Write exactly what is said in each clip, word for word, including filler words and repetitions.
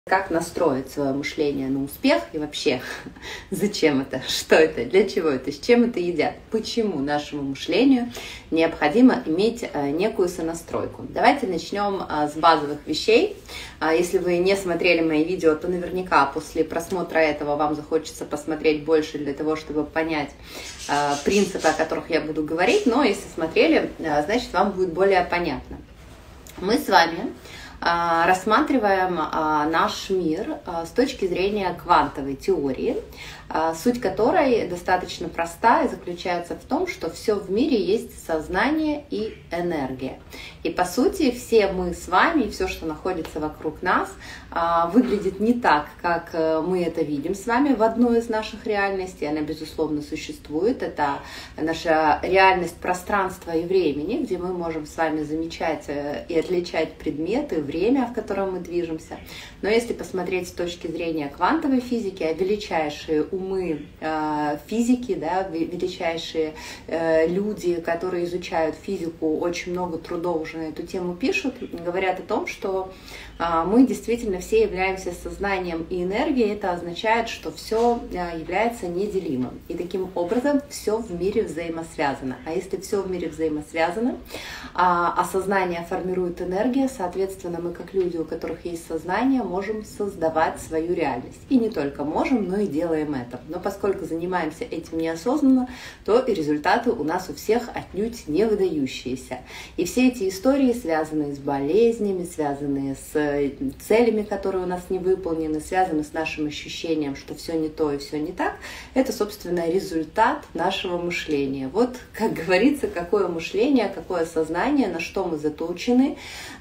Как настроить свое мышление на успех и вообще, зачем это, что это, для чего это, с чем это едят, почему нашему мышлению необходимо иметь некую сонастройку. Давайте начнем с базовых вещей. Если вы не смотрели мои видео, то наверняка после просмотра этого вам захочется посмотреть больше для того, чтобы понять принципы, о которых я буду говорить, но если смотрели, значит вам будет более понятно. Мы с вами рассматриваем наш мир с точки зрения квантовой теории, суть которой достаточно проста и заключается в том, что все в мире есть сознание и энергия. И по сути все мы с вами, все, что находится вокруг нас, выглядит не так, как мы это видим с вами в одной из наших реальностей. Она, безусловно, существует. Это наша реальность пространства и времени, где мы можем с вами замечать и отличать предметы, время, в котором мы движемся. Но если посмотреть с точки зрения квантовой физики, а величайшие умы э, физики, да, величайшие э, люди, которые изучают физику, очень много трудов уже на эту тему пишут, говорят о том, что э, мы действительно все являемся сознанием и энергией. Это означает, что все э, является неделимым. И таким образом все в мире взаимосвязано. А если все в мире взаимосвязано, а, а сознание формирует энергия, соответственно, мы как люди, у которых есть сознание, можем создавать свою реальность. И не только можем, но и делаем это. Но поскольку занимаемся этим неосознанно, то и результаты у нас у всех отнюдь не выдающиеся. И все эти истории, связанные с болезнями, связанные с целями, которые у нас не выполнены, связаны с нашим ощущением, что все не то и все не так, это, собственно, результат нашего мышления. Вот, как говорится, какое мышление, какое сознание, на что мы заточены,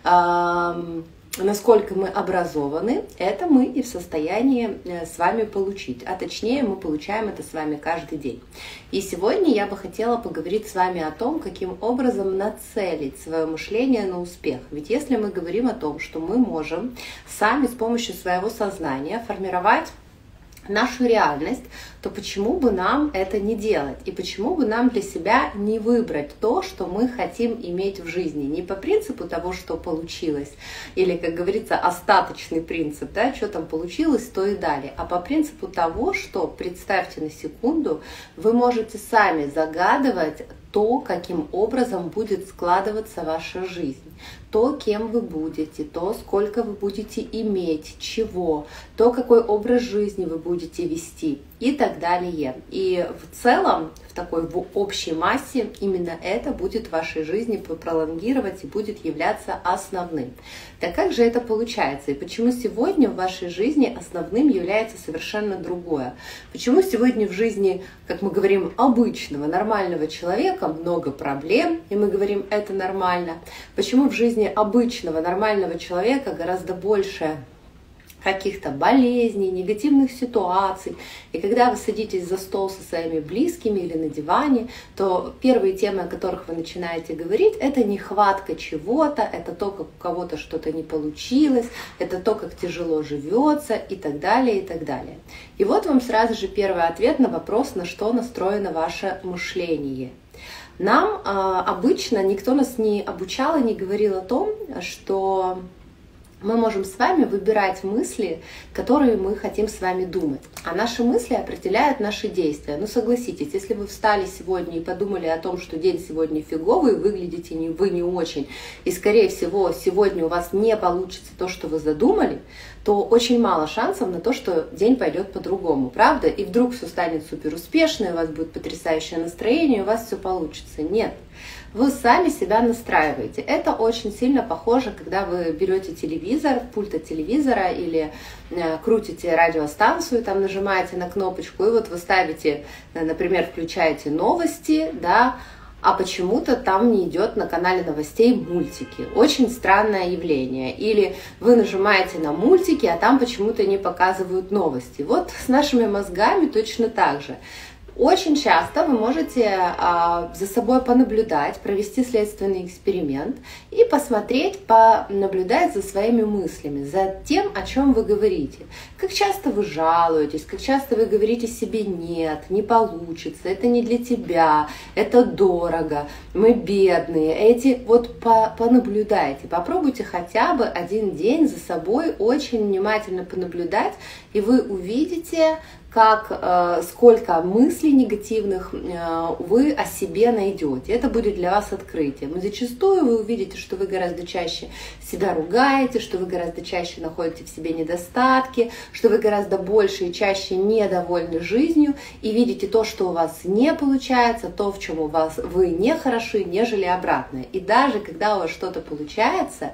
насколько мы образованы, это мы и в состоянии с вами получить. А точнее, мы получаем это с вами каждый день. И сегодня я бы хотела поговорить с вами о том, каким образом нацелить свое мышление на успех. Ведь если мы говорим о том, что мы можем сами с помощью своего сознания формировать нашу реальность, то почему бы нам это не делать? И почему бы нам для себя не выбрать то, что мы хотим иметь в жизни? Не по принципу того, что получилось, или, как говорится, остаточный принцип, да, что там получилось, то и далее, а по принципу того, что, представьте на секунду, вы можете сами загадывать то, каким образом будет складываться ваша жизнь, то, кем вы будете, то, сколько вы будете иметь, чего, то, какой образ жизни вы будете вести и так далее. И в целом, в такой в общей массе, именно это будет в вашей жизни пролонгировать и будет являться основным. Так как же это получается? И почему сегодня в вашей жизни основным является совершенно другое? Почему сегодня в жизни, как мы говорим, обычного, нормального человека много проблем, и мы говорим, это нормально? Почему в жизни обычного, нормального человека гораздо больше каких-то болезней, негативных ситуаций? И когда вы садитесь за стол со своими близкими или на диване, то первые темы, о которых вы начинаете говорить, это нехватка чего-то, это то, как у кого-то что-то не получилось, это то, как тяжело живется и так далее, и так далее. И вот вам сразу же первый ответ на вопрос, на что настроено ваше мышление. Нам э, обычно никто нас не обучал и не говорил о том, что мы можем с вами выбирать мысли, которые мы хотим с вами думать. А наши мысли определяют наши действия. Ну согласитесь, если вы встали сегодня и подумали о том, что день сегодня фиговый, выглядите не, вы не очень, и скорее всего сегодня у вас не получится то, что вы задумали, то очень мало шансов на то, что день пойдет по-другому, правда? И вдруг все станет супер успешно, у вас будет потрясающее настроение, у вас все получится. Нет. Вы сами себя настраиваете. Это очень сильно похоже, когда вы берете телевизор, пульт от телевизора или э, крутите радиостанцию, там нажимаете на кнопочку, и вот вы ставите, например, включаете новости, да, а почему-то там не идет на канале новостей мультики. Очень странное явление. Или вы нажимаете на мультики, а там почему-то не показывают новости. Вот с нашими мозгами точно так же. Очень часто вы можете а, за собой понаблюдать, провести следственный эксперимент и посмотреть, понаблюдать за своими мыслями, за тем, о чем вы говорите. Как часто вы жалуетесь, как часто вы говорите себе «нет», «не получится», «это не для тебя», «это дорого», «мы бедные». Эти вот по, понаблюдайте, попробуйте хотя бы один день за собой очень внимательно понаблюдать, и вы увидите, как, э, сколько мыслей негативных э, вы о себе найдете. Это будет для вас открытием. И зачастую вы увидите, что вы гораздо чаще себя ругаете, что вы гораздо чаще находите в себе недостатки, что вы гораздо больше и чаще недовольны жизнью, и видите то, что у вас не получается, то, в чем у вас вы не хороши, нежели обратное. И даже когда у вас что-то получается,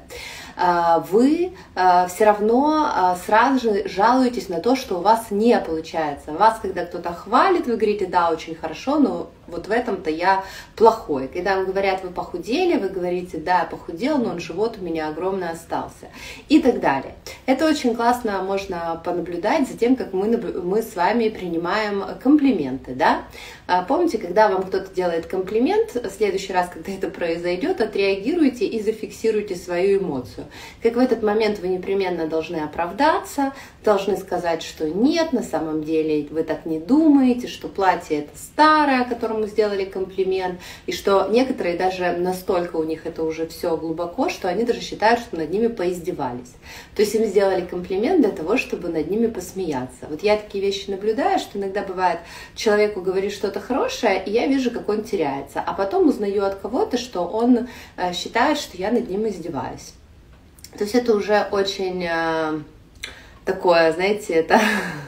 вы все равно сразу же жалуетесь на то, что у вас не получается. Вас, когда кто-то хвалит, вы говорите: да, очень хорошо, но вот в этом-то я плохой. Когда вам говорят: вы похудели, вы говорите: да, я похудел, но живот у меня огромный остался. И так далее. Это очень классно, можно понаблюдать за тем, как мы, мы с вами принимаем комплименты. Да? Помните, когда вам кто-то делает комплимент, в следующий раз, когда это произойдет, отреагируйте и зафиксируйте свою эмоцию. Как в этот момент вы непременно должны оправдаться, должны сказать, что нет, на самом деле вы так не думаете, что платье это старое, которому сделали комплимент, и что некоторые даже настолько у них это уже все глубоко, что они даже считают, что над ними поиздевались. То есть им сделали комплимент для того, чтобы над ними посмеяться. Вот я такие вещи наблюдаю, что иногда бывает, человеку говорит что-то хорошее, и я вижу, как он теряется, а потом узнаю от кого-то, что он считает, что я над ним издеваюсь. То есть это уже очень такое, знаете, это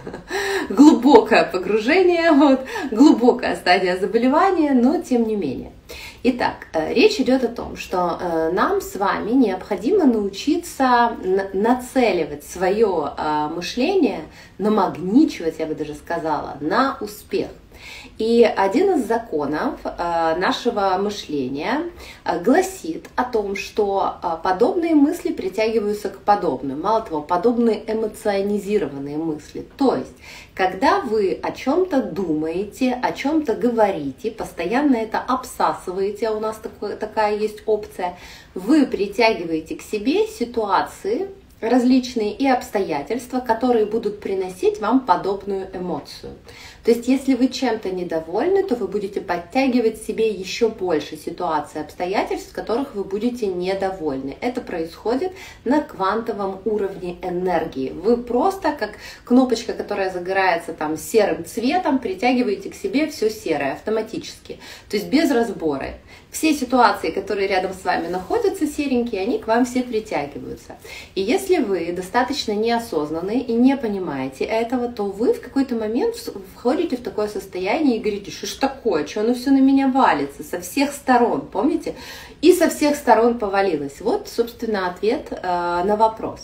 глубокое погружение, вот, глубокая стадия заболевания, но тем не менее. Итак, речь идет о том, что нам с вами необходимо научиться нацеливать свое мышление, намагничивать, я бы даже сказала, на успех. И один из законов нашего мышления гласит о том, что подобные мысли притягиваются к подобным. Мало того, подобные эмоционизированные мысли. То есть, когда вы о чем-то думаете, о чем-то говорите, постоянно это обсасываете, а у нас такое, такая есть опция, вы притягиваете к себе ситуации различные и обстоятельства, которые будут приносить вам подобную эмоцию. То есть, если вы чем-то недовольны, то вы будете подтягивать себе еще больше ситуаций, обстоятельств, в которых вы будете недовольны. Это происходит на квантовом уровне энергии. Вы просто, как кнопочка, которая загорается там серым цветом, притягиваете к себе все серое автоматически. То есть без разбора. Все ситуации, которые рядом с вами находятся, серенькие, они к вам все притягиваются. И если вы достаточно неосознанны и не понимаете этого, то вы в какой-то момент входите в такое состояние и говорите: что ж такое, что оно все на меня валится со всех сторон, помните? И со всех сторон повалилось. Вот, собственно, ответ э, на вопрос.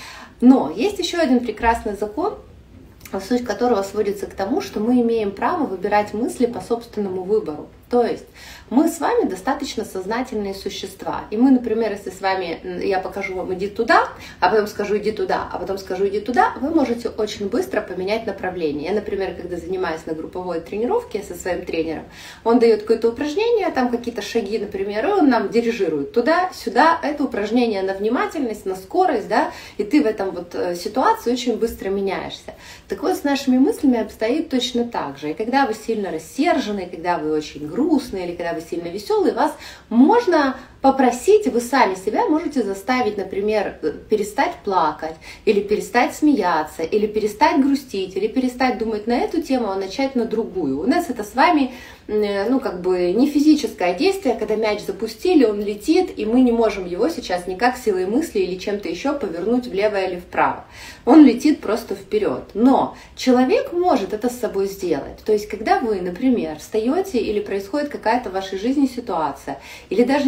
Но есть еще один прекрасный закон, суть которого сводится к тому, что мы имеем право выбирать мысли по собственному выбору. То есть мы с вами достаточно сознательные существа. И мы, например, если с вами, я покажу вам иди туда, а потом скажу иди туда, а потом скажу иди туда, вы можете очень быстро поменять направление. Я, например, когда занимаюсь на групповой тренировке со своим тренером, он дает какое-то упражнение, там какие-то шаги, например, и он нам дирижирует туда-сюда. Это упражнение на внимательность, на скорость, да, и ты в этом вот ситуации очень быстро меняешься. Так вот, с нашими мыслями обстоит точно так же. И когда вы сильно рассержены, когда вы очень грустные, или когда вы сильно веселые, вас можно попросить, вы сами себя можете заставить, например, перестать плакать, или перестать смеяться, или перестать грустить, или перестать думать на эту тему, а начать на другую. У нас это с вами, ну, как бы не физическое действие, когда мяч запустили, он летит, и мы не можем его сейчас никак силой мысли или чем-то еще повернуть влево или вправо. Он летит просто вперед. Но человек может это с собой сделать. То есть, когда вы, например, встаете или происходит какая-то в вашей жизни ситуация, или даже ничего не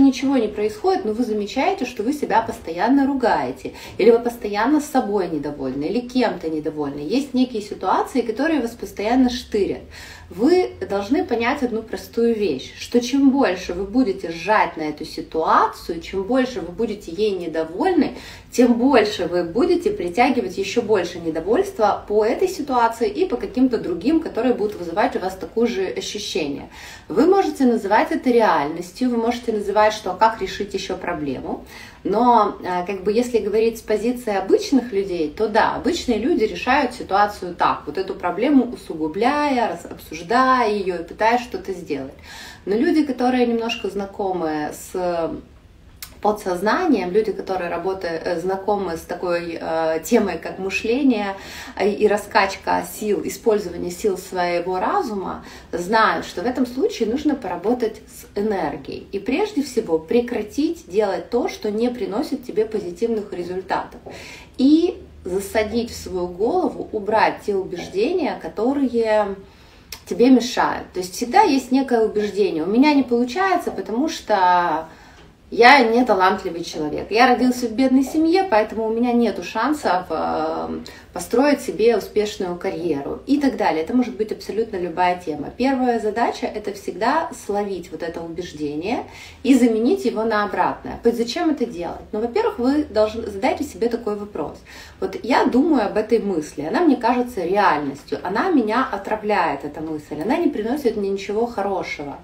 не происходит, но вы замечаете, что вы себя постоянно ругаете, или вы постоянно с собой недовольны, или кем-то недовольны. Есть некие ситуации, которые вас постоянно штырят. Вы должны понять одну простую вещь, что чем больше вы будете сжать на эту ситуацию, чем больше вы будете ей недовольны, тем больше вы будете притягивать еще больше недовольства по этой ситуации и по каким-то другим, которые будут вызывать у вас такое же ощущение. Вы можете называть это реальностью, вы можете называть, что как решить еще проблему, но как бы если говорить с позиции обычных людей, то да, обычные люди решают ситуацию так, вот эту проблему усугубляя, обсуждая ее и пытаясь что-то сделать. Но люди, которые немножко знакомы с подсознанием, люди, которые работают, знакомы с такой э, темой, как мышление и, и раскачка сил, использование сил своего разума, знают, что в этом случае нужно поработать с энергией. И прежде всего прекратить делать то, что не приносит тебе позитивных результатов. И засадить в свою голову, убрать те убеждения, которые тебе мешают. То есть всегда есть некое убеждение. У меня не получается, потому что я не талантливый человек. Я родился в бедной семье, поэтому у меня нет шансов построить себе успешную карьеру и так далее. Это может быть абсолютно любая тема. Первая задача — это всегда словить вот это убеждение и заменить его на обратное. То есть зачем это делать? Ну, во-первых, вы должны задайте себе такой вопрос. Вот я думаю об этой мысли, она мне кажется реальностью, она меня отравляет, эта мысль, она не приносит мне ничего хорошего.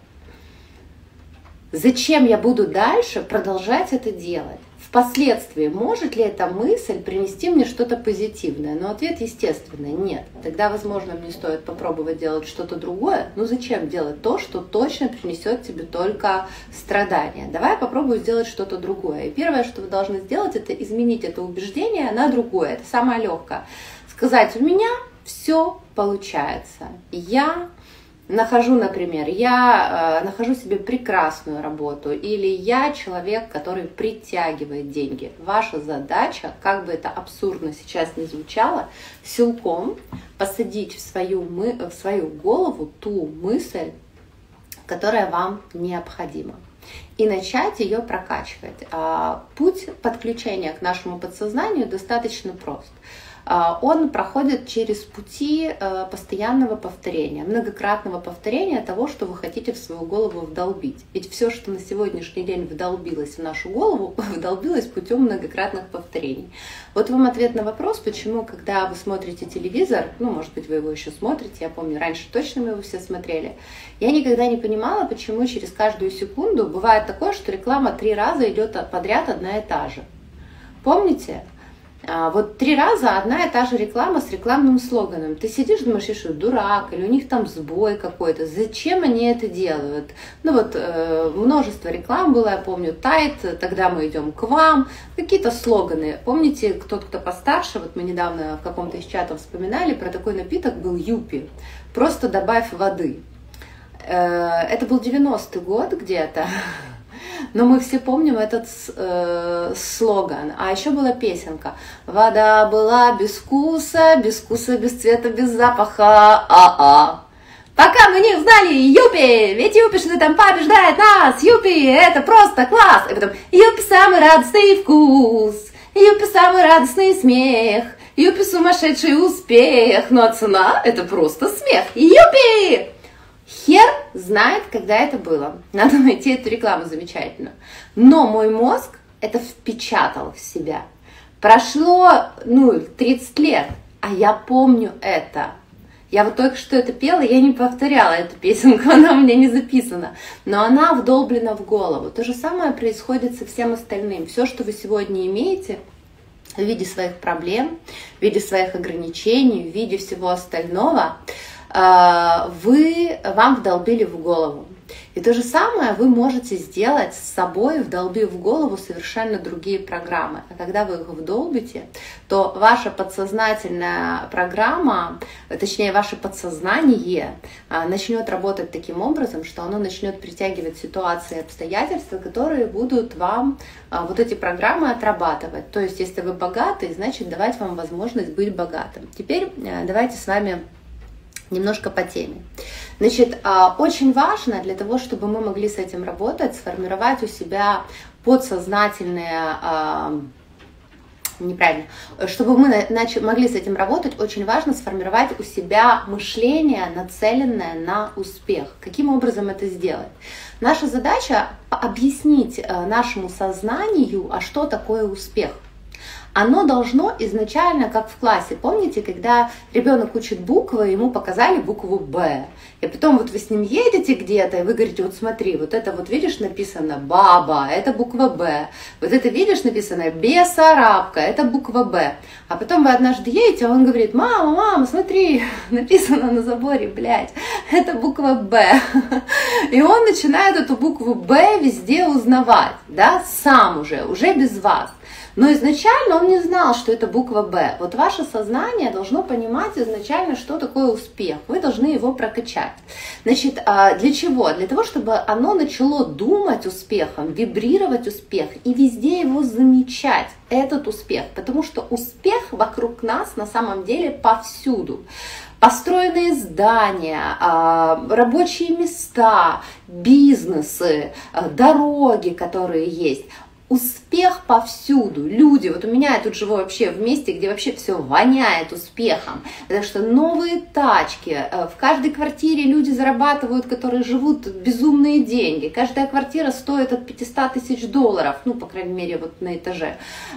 Зачем я буду дальше продолжать это делать? Впоследствии может ли эта мысль принести мне что-то позитивное? Но ответ, естественно, нет. Тогда, возможно, мне стоит попробовать делать что-то другое. Но зачем делать то, что точно принесет тебе только страдания? Давай я попробую сделать что-то другое. И первое, что вы должны сделать, это изменить это убеждение на другое. Это самое легкое. Сказать: у меня все получается. Я нахожу, например, я э, нахожу себе прекрасную работу, или я человек, который притягивает деньги. Ваша задача, как бы это абсурдно сейчас не звучало, силком посадить в свою, мы, в свою голову ту мысль, которая вам необходима, и начать ее прокачивать. А путь подключения к нашему подсознанию достаточно прост. Он проходит через пути постоянного повторения, многократного повторения того, что вы хотите в свою голову вдолбить. Ведь все, что на сегодняшний день вдолбилось в нашу голову, вдолбилось путем многократных повторений. Вот вам ответ на вопрос, почему, когда вы смотрите телевизор, ну, может быть, вы его еще смотрите, я помню, раньше точно мы его все смотрели, я никогда не понимала, почему через каждую секунду бывает такое, что реклама три раза идет подряд одна и та же. Помните? Вот три раза одна и та же реклама с рекламным слоганом. Ты сидишь, думаешь, что дурак, или у них там сбой какой-то. Зачем они это делают? Ну вот э, множество реклам было, я помню, Тайд, тогда мы идем к вам. Какие-то слоганы. Помните, тот, кто постарше, вот мы недавно в каком-то из чатов вспоминали, про такой напиток был Юпи. Просто добавь воды. Э, это был девяностый год где-то. Но мы все помним этот э, слоган. А еще была песенка. Вода была без вкуса, без вкуса, без цвета, без запаха. А-а. Пока мы не узнали Юпи, ведь Юпи что там побеждает нас. Юпи, это просто класс. И потом Юпи самый радостный вкус, Юпи самый радостный смех, Юпи сумасшедший успех. Ну а цена — это просто смех. Юпи! Хер знает, когда это было. Надо найти эту рекламу замечательную. Но мой мозг это впечатал в себя. Прошло, ну, тридцать лет, а я помню это. Я вот только что это пела, я не повторяла эту песенку, она у меня не записана. Но она вдолблена в голову. То же самое происходит со всем остальным. Все, что вы сегодня имеете в виде своих проблем, в виде своих ограничений, в виде всего остального, вы, вам вдолбили в голову. И то же самое вы можете сделать с собой, вдолбив в голову совершенно другие программы. А когда вы их вдолбите, то ваша подсознательная программа, точнее ваше подсознание, начнет работать таким образом, что оно начнет притягивать ситуации и обстоятельства, которые будут вам вот эти программы отрабатывать. То есть, если вы богаты, значит давать вам возможность быть богатым. Теперь давайте с вами немножко по теме. Значит, очень важно для того, чтобы мы могли с этим работать, сформировать у себя подсознательные, неправильно, чтобы мы начали, могли с этим работать, очень важно сформировать у себя мышление, нацеленное на успех. Каким образом это сделать? Наша задача объяснить нашему сознанию, а что такое успех. Оно должно изначально, как в классе, помните, когда ребенок учит буквы, ему показали букву «Б», и потом вот вы с ним едете где-то, и вы говорите, вот смотри, вот это вот видишь написано «баба», это буква «Б», вот это видишь написано «Бессарабка», это буква «Б», а потом вы однажды едете, а он говорит, мама, мама, смотри, написано на заборе, блядь, это буква «Б», и он начинает эту букву «Б» везде узнавать, да, сам уже, уже без вас. Но изначально он не знал, что это буква «Б». Вот ваше сознание должно понимать изначально, что такое успех. Вы должны его прокачать. Значит, для чего? Для того, чтобы оно начало думать успехом, вибрировать успех и везде его замечать, этот успех. Потому что успех вокруг нас на самом деле повсюду. Построенные здания, рабочие места, бизнесы, дороги, которые есть. Успех повсюду, люди, вот у меня я тут живу вообще в месте, где вообще все воняет успехом, потому что новые тачки, в каждой квартире люди зарабатывают, которые живут безумные деньги, каждая квартира стоит от пятисот тысяч долларов, ну, по крайней мере, вот на этаже.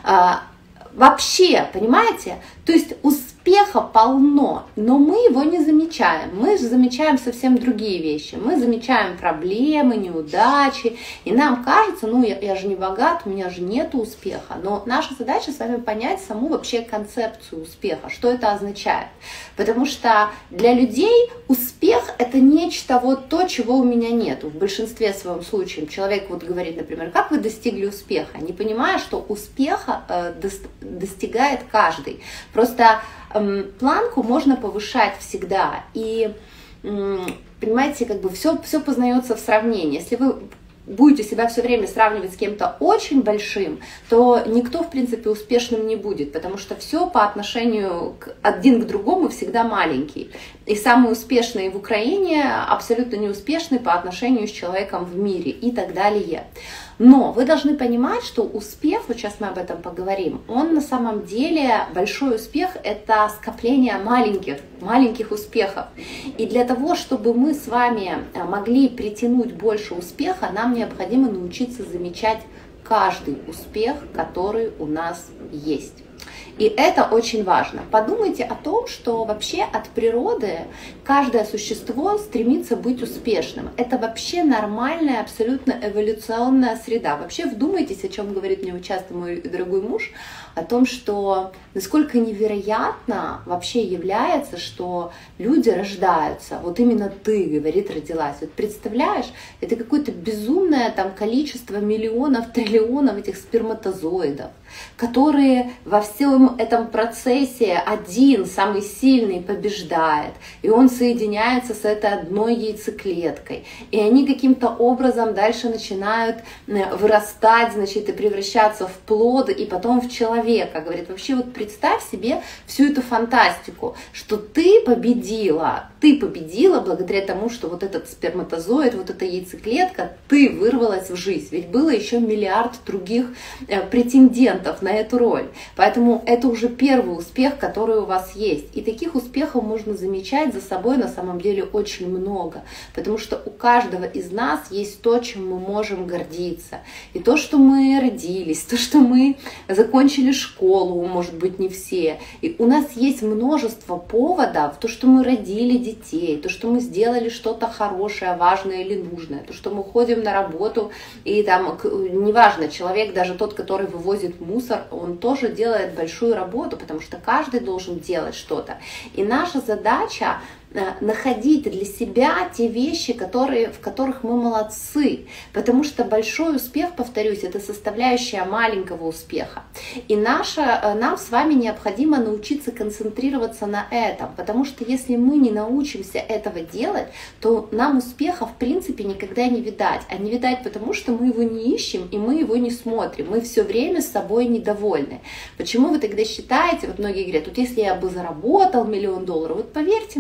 Вообще, понимаете, то есть успеха полно, но мы его не замечаем, мы же замечаем совсем другие вещи, мы замечаем проблемы, неудачи, и нам кажется, ну я, я же не богат, у меня же нет успеха, но наша задача с вами понять саму вообще концепцию успеха, что это означает, потому что для людей успех это нечто вот то, чего у меня нету, в большинстве своем случаев человек вот говорит, например, как вы достигли успеха, не понимая, что успеха э, достигает каждый. Просто эм, планку можно повышать всегда. И, эм, понимаете, как бы все, все познается в сравнении. Если вы будете себя все время сравнивать с кем-то очень большим, то никто, в принципе, успешным не будет, потому что все по отношению к, один к другому всегда маленький. И самый успешный в Украине абсолютно неуспешный по отношению с человеком в мире и так далее. Но вы должны понимать, что успех, вот сейчас мы об этом поговорим, он на самом деле, большой успех – это скопление маленьких, маленьких успехов. И для того, чтобы мы с вами могли притянуть больше успеха, нам необходимо научиться замечать каждый успех, который у нас есть. И это очень важно. Подумайте о том, что вообще от природы каждое существо стремится быть успешным. Это вообще нормальная, абсолютно эволюционная среда. Вообще вдумайтесь, о чем говорит мне часто мой дорогой муж, о том, что насколько невероятно вообще является, что люди рождаются. Вот именно ты, говорит, родилась. Вот представляешь, это какое-то безумное там количество миллионов, триллионов этих сперматозоидов, которые во всем этом процессе один, самый сильный, побеждает, и он соединяется с этой одной яйцеклеткой, и они каким-то образом дальше начинают вырастать, значит, и превращаться в плод, и потом в человека. Говорит, вообще вот представь себе всю эту фантастику, что ты победила, ты победила благодаря тому, что вот этот сперматозоид, вот эта яйцеклетка, ты вырвалась в жизнь, ведь было еще миллиард других претендентов на эту роль, поэтому это уже первый успех, который у вас есть. И таких успехов можно замечать за собой на самом деле очень много, потому что у каждого из нас есть то, чем мы можем гордиться. И то, что мы родились, то, что мы закончили школу, может быть, не все. И у нас есть множество поводов, то, что мы родили детей, то, что мы сделали что-то хорошее, важное или нужное, то, что мы ходим на работу, и там, неважно, человек, даже тот, который вывозит мусор, он тоже делает большую работу, потому что каждый должен делать что-то. И наша задача находить для себя те вещи, которые, в которых мы молодцы, потому что большой успех, повторюсь, это составляющая маленького успеха. И наша, нам с вами необходимо научиться концентрироваться на этом, потому что если мы не научимся этого делать, то нам успеха в принципе никогда не видать. А не видать потому, что мы его не ищем и мы его не смотрим, мы все время с собой недовольны. Почему вы тогда считаете, вот многие говорят, вот если я бы заработал миллион долларов, вот поверьте мне,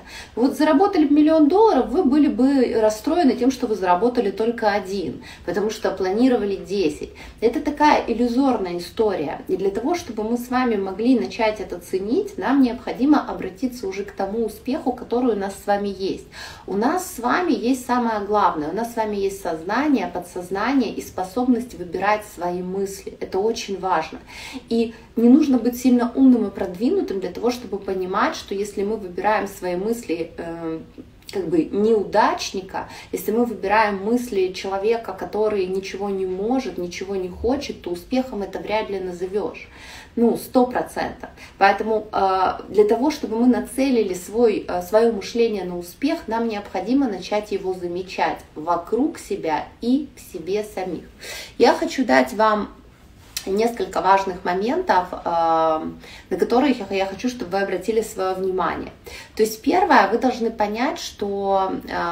Вот заработали бы миллион долларов, вы были бы расстроены тем, что вы заработали только один, потому что планировали десять. Это такая иллюзорная история. И для того, чтобы мы с вами могли начать это ценить, нам необходимо обратиться уже к тому успеху, который у нас с вами есть. У нас с вами есть самое главное. У нас с вами есть сознание, подсознание и способность выбирать свои мысли. Это очень важно. И не нужно быть сильно умным и продвинутым для того, чтобы понимать, что если мы выбираем свои мысли э, как бы неудачника, если мы выбираем мысли человека, который ничего не может, ничего не хочет, то успехом это вряд ли назовешь. Ну, сто процентов. Поэтому э, для того, чтобы мы нацелили свой, э, свое мышление на успех, нам необходимо начать его замечать вокруг себя и в себе самих. Я хочу дать вам несколько важных моментов, на которые я хочу, чтобы вы обратили свое внимание. То есть первое, вы должны понять, что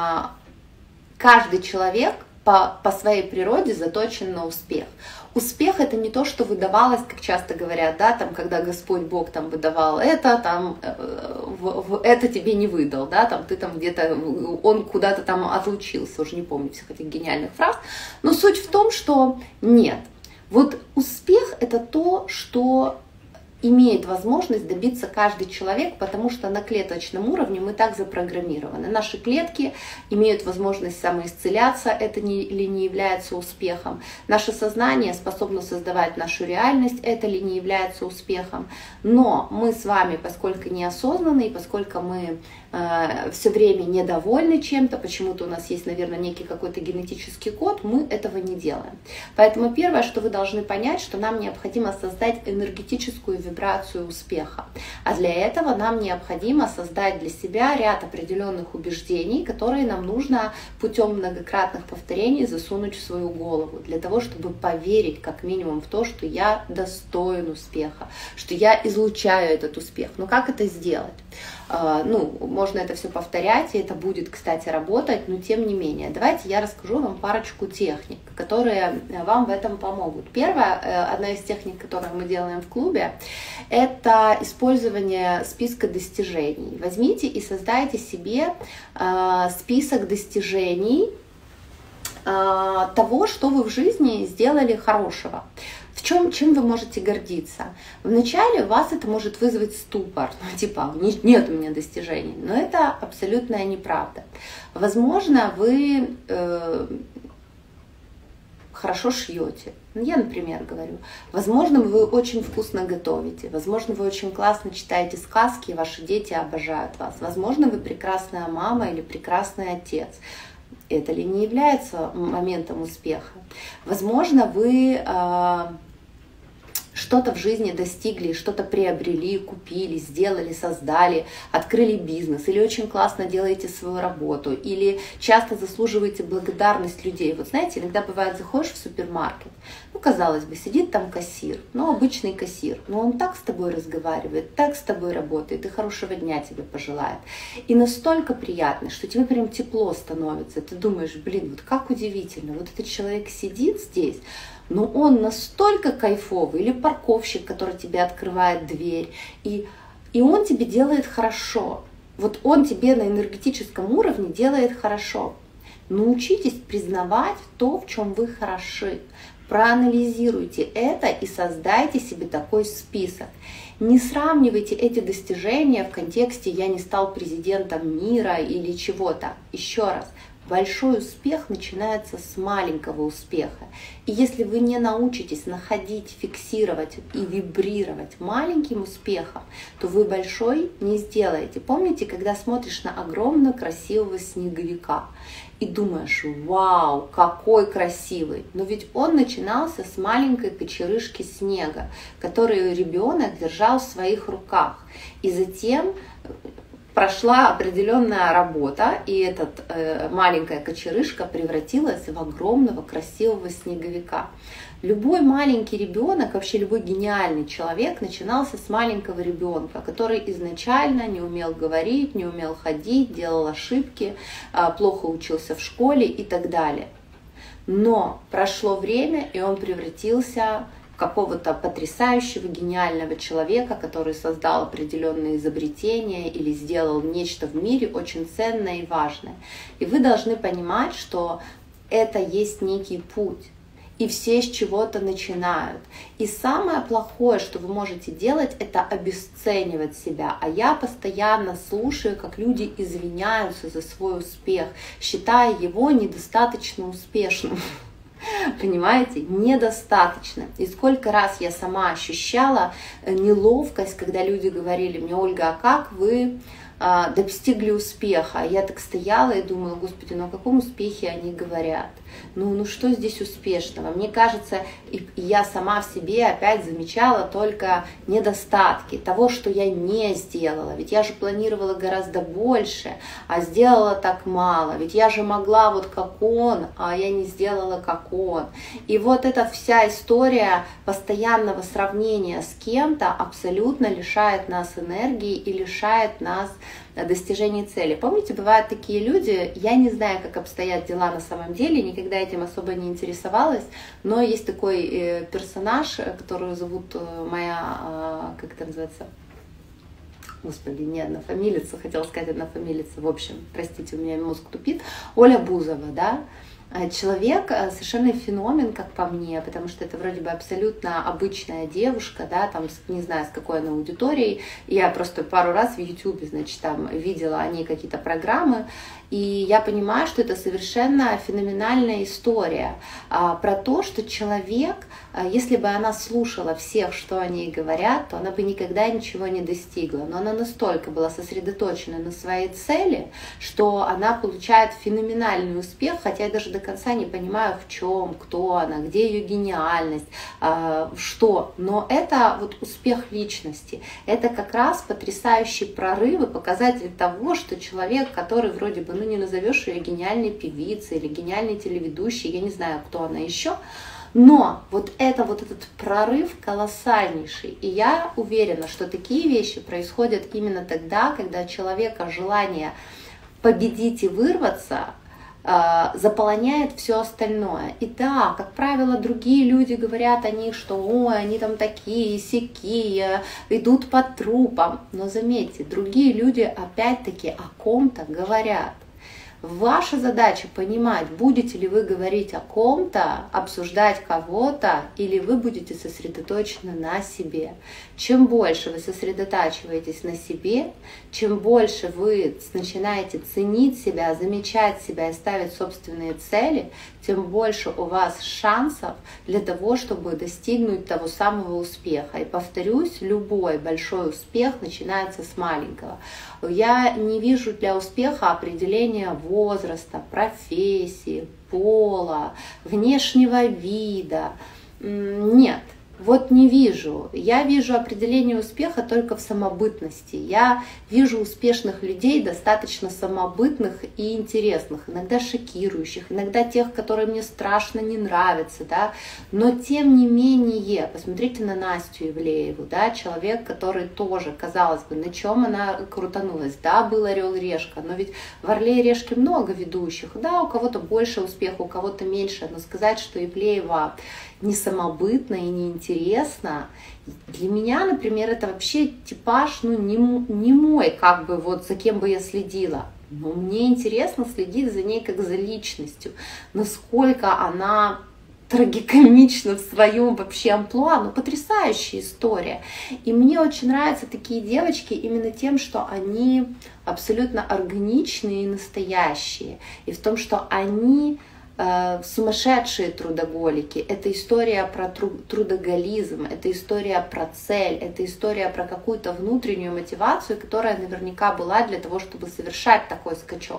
каждый человек по, по своей природе заточен на успех. Успех — это не то, что выдавалось, как часто говорят, да, там, когда Господь Бог там выдавал это, там, в, в, это тебе не выдал, да, там, ты там где-то, он куда-то там отлучился, уже не помню всех этих гениальных фраз. Но суть в том, что нет. Вот успех — это то, что имеет возможность добиться каждый человек, потому что на клеточном уровне мы так запрограммированы. Наши клетки имеют возможность самоисцеляться, это не, ли не является успехом. Наше сознание способно создавать нашу реальность, это ли не является успехом. Но мы с вами, поскольку неосознанные, поскольку мы э, все время недовольны чем-то, почему-то у нас есть, наверное, некий какой-то генетический код, мы этого не делаем. Поэтому первое, что вы должны понять, что нам необходимо создать энергетическую вибрацию успеха. А для этого нам необходимо создать для себя ряд определенных убеждений, которые нам нужно путем многократных повторений засунуть в свою голову, для того, чтобы поверить как минимум в то, что я достоин успеха, что я излучаю этот успех. Но как это сделать? Ну, можно это все повторять, и это будет, кстати, работать, но тем не менее. Давайте я расскажу вам парочку техник, которые вам в этом помогут. Первая, одна из техник, которую мы делаем в клубе, это использование списка достижений. Возьмите и создайте себе список достижений того, что вы в жизни сделали хорошего. В чем, чем вы можете гордиться? Вначале у вас это может вызвать ступор, ну, типа нет у меня достижений, но это абсолютная неправда. Возможно, вы э, хорошо шьете. Ну, я, например, говорю. Возможно, вы очень вкусно готовите. Возможно, вы очень классно читаете сказки, и ваши дети обожают вас. Возможно, вы прекрасная мама или прекрасный отец. Это ли не является моментом успеха? Возможно, вы э, что-то в жизни достигли, что-то приобрели, купили, сделали, создали, открыли бизнес, или очень классно делаете свою работу, или часто заслуживаете благодарность людей. Вот знаете, иногда бывает, заходишь в супермаркет, ну, казалось бы, сидит там кассир, ну, обычный кассир, но он так с тобой разговаривает, так с тобой работает, и хорошего дня тебе пожелает. И настолько приятно, что тебе прям тепло становится, ты думаешь, блин, вот как удивительно, вот этот человек сидит здесь, но он настолько кайфовый, или парковщик, который тебе открывает дверь, и, и он тебе делает хорошо. Вот он тебе на энергетическом уровне делает хорошо. Научитесь признавать то, в чем вы хороши. Проанализируйте это и создайте себе такой список. Не сравнивайте эти достижения в контексте «я не стал президентом мира» или чего-то. Еще раз. Большой успех начинается с маленького успеха. И если вы не научитесь находить, фиксировать и вибрировать маленьким успехом, то вы большой не сделаете. Помните, когда смотришь на огромного красивого снеговика и думаешь, вау, какой красивый. Но ведь он начинался с маленькой кочерышки снега, которую ребенок держал в своих руках. И затем прошла определенная работа, и эта э, маленькая кочерышка превратилась в огромного красивого снеговика. Любой маленький ребенок, вообще любой гениальный человек начинался с маленького ребенка, который изначально не умел говорить, не умел ходить, делал ошибки, э, плохо учился в школе и так далее. Но прошло время, и он превратился какого-то потрясающего, гениального человека, который создал определенные изобретения или сделал нечто в мире очень ценное и важное. И вы должны понимать, что это есть некий путь. И все с чего-то начинают. И самое плохое, что вы можете делать, это обесценивать себя. А я постоянно слушаю, как люди извиняются за свой успех, считая его недостаточно успешным. Понимаете? Недостаточно. И сколько раз я сама ощущала неловкость, когда люди говорили мне: Ольга, а как вы а, достигли успеха? Я так стояла и думала: Господи, ну о каком успехе они говорят? Ну, ну что здесь успешного? Мне кажется, и я сама в себе опять замечала только недостатки того, что я не сделала. Ведь я же планировала гораздо больше, а сделала так мало. Ведь я же могла вот как он, а я не сделала как он. И вот эта вся история постоянного сравнения с кем-то абсолютно лишает нас энергии и лишает нас достижения цели. Помните, бывают такие люди, я не знаю, как обстоят дела на самом деле, никогда этим особо не интересовалась, но есть такой персонаж, которую зовут моя, как это называется, господи, не однофамилица, хотела сказать однофамилица, в общем, простите, у меня мозг тупит, Оля Бузова, да, человек совершенно феномен, как по мне, потому что это вроде бы абсолютно обычная девушка, да, там, не знаю, с какой она аудиторией. Я просто пару раз в Ютубе, значит, там видела о ней какие-то программы, и я понимаю, что это совершенно феноменальная история а, про то, что человек, а, если бы она слушала всех, что о ней говорят, то она бы никогда ничего не достигла. Но она настолько была сосредоточена на своей цели, что она получает феноменальный успех, хотя я даже до конца не понимаю, в чем, кто она, где ее гениальность, а, что. Но это вот успех личности. Это как раз потрясающий прорыв и показатель того, что человек, который вроде бы, ну не назовешь ее гениальной певицей или гениальной телеведущей, я не знаю, кто она еще, но вот это вот этот прорыв колоссальнейший. И я уверена, что такие вещи происходят именно тогда, когда у человека желание победить и вырваться заполоняет все остальное. И да, как правило, другие люди говорят о них, что ой, они там такие, сякие, идут по трупам. Но заметьте, другие люди опять-таки о ком-то говорят. Ваша задача понимать, будете ли вы говорить о ком-то, обсуждать кого-то, или вы будете сосредоточены на себе. Чем больше вы сосредотачиваетесь на себе, чем больше вы начинаете ценить себя, замечать себя и ставить собственные цели, тем больше у вас шансов для того, чтобы достигнуть того самого успеха. И повторюсь, любой большой успех начинается с маленького. Я не вижу для успеха определения возраста, профессии, пола, внешнего вида. Нет. Вот не вижу. Я вижу определение успеха только в самобытности. Я вижу успешных людей достаточно самобытных и интересных, иногда шокирующих, иногда тех, которые мне страшно не нравятся, да. Но тем не менее, посмотрите на Настю Ивлееву, да, человек, который тоже, казалось бы, на чем она крутанулась. Да, был Орел и Решка, но ведь в Орле и Решке много ведущих, да, у кого-то больше успеха, у кого-то меньше. Но сказать, что Ивлеева не самобытно и не интересно, для меня, например, это вообще типаж, ну, не, не мой, как бы, вот, за кем бы я следила. Но мне интересно следить за ней как за личностью, насколько она трагикомична в своем вообще амплуа, ну, потрясающая история. И мне очень нравятся такие девочки именно тем, что они абсолютно органичные и настоящие, и в том, что они сумасшедшие трудоголики. Это история про трудоголизм, это история про цель, это история про какую-то внутреннюю мотивацию, которая наверняка была для того, чтобы совершать такой скачок.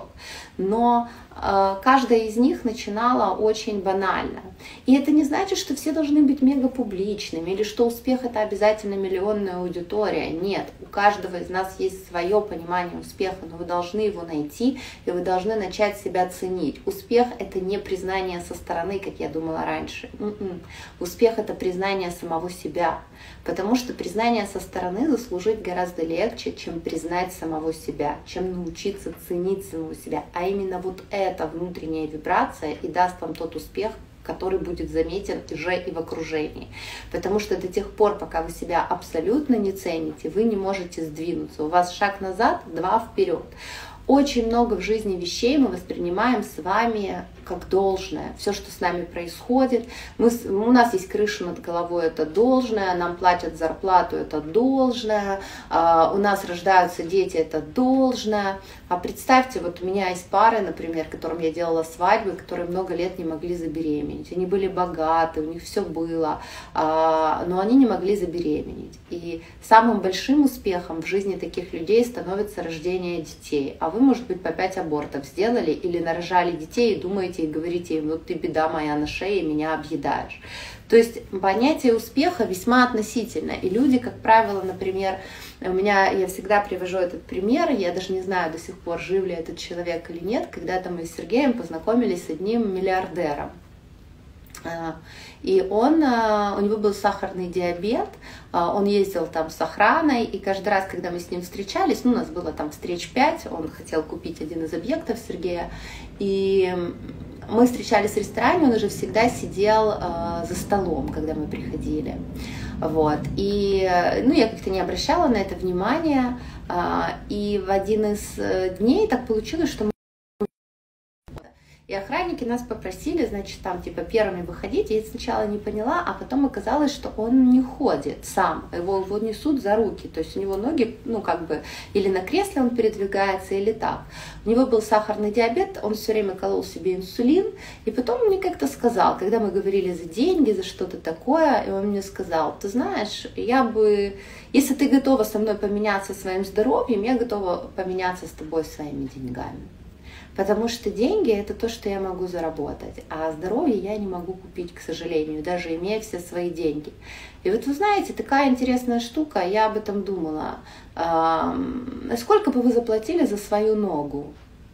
Но э, каждая из них начинала очень банально. И это не значит, что все должны быть мега публичными или что успех — это обязательно миллионная аудитория. Нет, у каждого из нас есть свое понимание успеха, но вы должны его найти, и вы должны начать себя ценить. Успех — это не признание со стороны, как я думала раньше. м-м. Успех — это признание самого себя, потому что признание со стороны заслужить гораздо легче, чем признать самого себя, чем научиться ценить самого себя. А именно вот эта внутренняя вибрация и даст вам тот успех, к который будет заметен уже и в окружении. Потому что до тех пор, пока вы себя абсолютно не цените, вы не можете сдвинуться. У вас шаг назад, два вперед. Очень много в жизни вещей мы воспринимаем с вами как должное. Все, что с нами происходит, мы, у нас есть крыша над головой, это должное, нам платят зарплату, это должное, а, у нас рождаются дети, это должное. А представьте, вот у меня есть пары, например, которым я делала свадьбы, которые много лет не могли забеременеть. Они были богаты, у них все было, а, но они не могли забеременеть. И самым большим успехом в жизни таких людей становится рождение детей. А вы, может быть, по пять абортов сделали или нарожали детей и думаете, и говорите им: вот ты беда моя на шее, меня объедаешь. То есть понятие успеха весьма относительно. И люди, как правило, например, у меня, я всегда привожу этот пример, я даже не знаю до сих пор, жив ли этот человек или нет, когда-то мы с Сергеем познакомились с одним миллиардером. И он, у него был сахарный диабет, он ездил там с охраной, и каждый раз, когда мы с ним встречались, ну, у нас было там встреч пять, он хотел купить один из объектов Сергея, и мы встречались в ресторане, он уже всегда сидел э, за столом, когда мы приходили. Вот. И ну, я как-то не обращала на это внимания. Э, и в один из дней так получилось, что мы... И охранники нас попросили, значит, там, типа, первыми выходить. Я сначала не поняла, а потом оказалось, что он не ходит сам. Его, его несут за руки. То есть у него ноги, ну, как бы, или на кресле он передвигается, или так. У него был сахарный диабет, он все время колол себе инсулин. И потом он мне как-то сказал, когда мы говорили за деньги, за что-то такое, и он мне сказал: ты знаешь, я бы... Если ты готова со мной поменяться своим здоровьем, я готова поменяться с тобой своими деньгами. Потому что деньги — это то, что я могу заработать, а здоровье я не могу купить, к сожалению, даже имея все свои деньги. И вот вы знаете, такая интересная штука, я об этом думала. Сколько бы вы заплатили за свою ногу?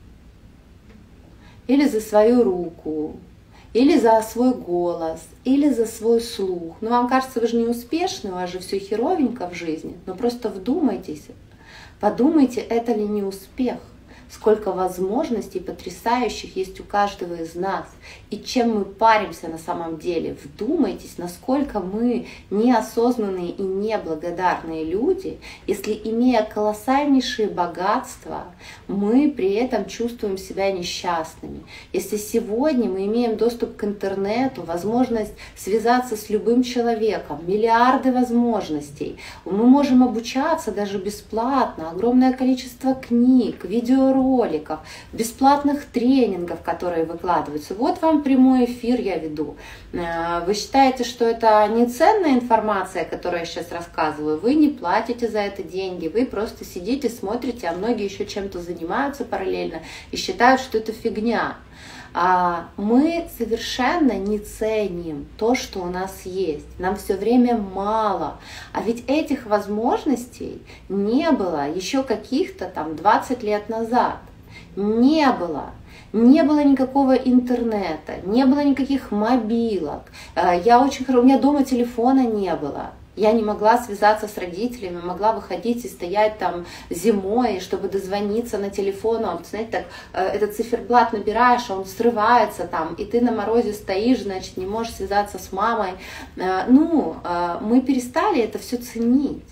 Или за свою руку? Или за свой голос? Или за свой слух? Ну, вам кажется, вы же не успешны, у вас же все херовенько в жизни. Но просто вдумайтесь, подумайте, это ли не успех? Сколько возможностей потрясающих есть у каждого из нас. И чем мы паримся на самом деле. Вдумайтесь, насколько мы неосознанные и неблагодарные люди, если, имея колоссальнейшие богатства, мы при этом чувствуем себя несчастными. Если сегодня мы имеем доступ к интернету, возможность связаться с любым человеком, миллиарды возможностей, мы можем обучаться даже бесплатно, огромное количество книг, видеороликов, роликов, бесплатных тренингов, которые выкладываются. Вот вам прямой эфир я веду. Вы считаете, что это не ценная информация, которую я сейчас рассказываю? Вы не платите за это деньги, вы просто сидите, смотрите, а многие еще чем-то занимаются параллельно и считают, что это фигня. А мы совершенно не ценим то, что у нас есть. Нам все время мало. А ведь этих возможностей не было еще каких-то там двадцать лет назад. Не было. Не было никакого интернета, не было никаких мобилок. Я очень хорошо, у меня дома телефона не было. Я не могла связаться с родителями, могла выходить и стоять там зимой, чтобы дозвониться на телефон. Вот, знаете, так, этот циферблат набираешь, он срывается там, и ты на морозе стоишь, значит, не можешь связаться с мамой. Ну, мы перестали это все ценить.